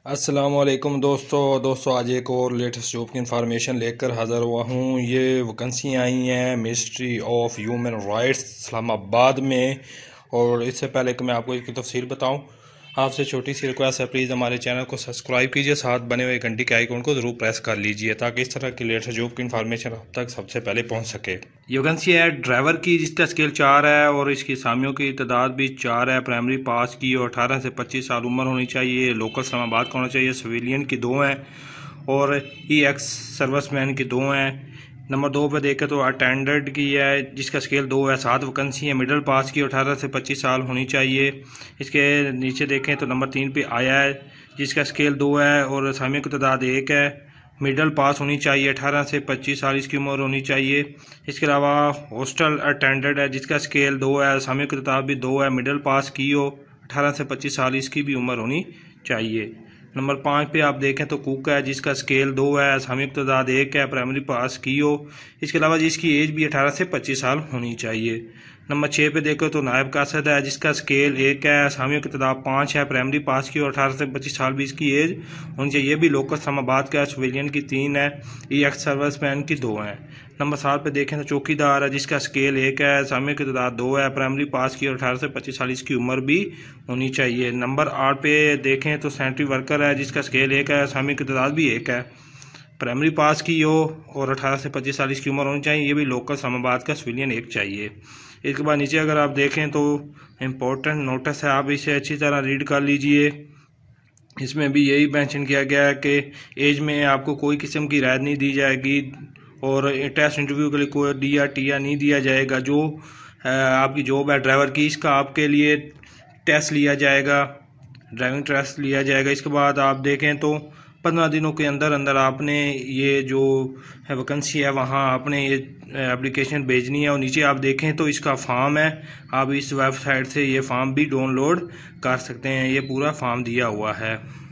अस्सलामुअलैकुम दोस्तों आज एक और लेटेस्ट जॉब की इन्फॉर्मेशन लेकर हाज़िर हुआ हूँ। ये वैकेंसी आई हैं ministry of human rights Islamabad में। और इससे पहले कि मैं आपको इसकी तफसील बताऊँ, आपसे छोटी सी रिक्वेस्ट है, प्लीज़ हमारे चैनल को सब्सक्राइब कीजिए, साथ बने हुए घंटी के आइकॉन को ज़रूर प्रेस कर लीजिए ताकि इस तरह की लेटेस्ट जॉब की इन्फॉर्मेशन आप तक सबसे पहले पहुँच सके। ये वैकेंसी है ड्राइवर की, जिसका स्केल 4 है और इसकी असामियों की तादाद भी 4 है। प्राइमरी पास की और 18 से 25 साल उम्र होनी चाहिए। लोकल इस्लामाबाद का होना चाहिए। सिविलियन की 2 हैं और एक्स सर्विसमैन की 2 हैं। नंबर 2 पे देखें तो अटेंडेंट की है, जिसका स्केल 2 है। 7 वैकेंसी है। मिडिल पास की 18 से 25 साल होनी चाहिए। इसके नीचे देखें तो नंबर 3 पे आया है, जिसका स्केल 2 है और असामियों की तादाद 1 है। मिडिल पास होनी चाहिए। 18 से 25 साल इसकी उम्र होनी चाहिए। इसके अलावा हॉस्टल अटेंडेंट है, जिसका स्केल 2 है। असामियों की तादाद भी 2 है। मिडिल पास की हो। 18 से 25 साल इसकी भी उम्र होनी चाहिए। नंबर 5 पे आप देखें तो कुक है, जिसका स्केल 2 है। असामियों की तादाद 1 है। प्राइमरी पास की हो। इसके अलावा जिसकी एज भी 18 से 25 साल होनी चाहिए। नंबर 6 पे देखो तो नायब कासिद है, जिसका स्केल 1 है। असामियों की तादाद 5 है। प्राइमरी पास की और 18 से 25 साल भी इसकी एज होनी चाहिए। ये भी लोकल इस्लामाबाद का। सिविलियन की 3 है। एक्स सर्विसमैन की 2 हैं। नंबर 7 पे देखें तो चौकीदार है, जिसका स्केल 1 है। असामियों की तादाद 2 है। प्राइमरी पास की और 18 से 25 साल इसकी उम्र भी होनी चाहिए। नंबर 8 पे देखें तो सैनिटरी वर्कर है, जिसका स्केल 1 है। असामियों की तादाद भी 1 है। प्राइमरी पास की हो और 18 से 25 साल इसकी उम्र होनी चाहिए। ये भी लोकल इस्लामाबाद का। सिविलियन 1 चाहिए। इसके बाद नीचे अगर आप देखें तो इम्पोर्टेंट नोटिस है, आप इसे अच्छी तरह रीड कर लीजिए। इसमें भी यही मेंशन किया गया है कि एज में आपको कोई किस्म की राहत नहीं दी जाएगी और टेस्ट इंटरव्यू के लिए कोई डी या टी या नहीं दिया जाएगा। जो आपकी जॉब है ड्राइवर की, इसका आपके लिए टेस्ट लिया जाएगा, ड्राइविंग टेस्ट लिया जाएगा। इसके बाद आप देखें तो 15 दिनों के अंदर अंदर आपने ये जो है वैकेंसी है वहाँ आपने ये एप्लीकेशन भेजनी है। और नीचे आप देखें तो इसका फॉर्म है, आप इस वेबसाइट से ये फॉर्म भी डाउनलोड कर सकते हैं। ये पूरा फॉर्म दिया हुआ है।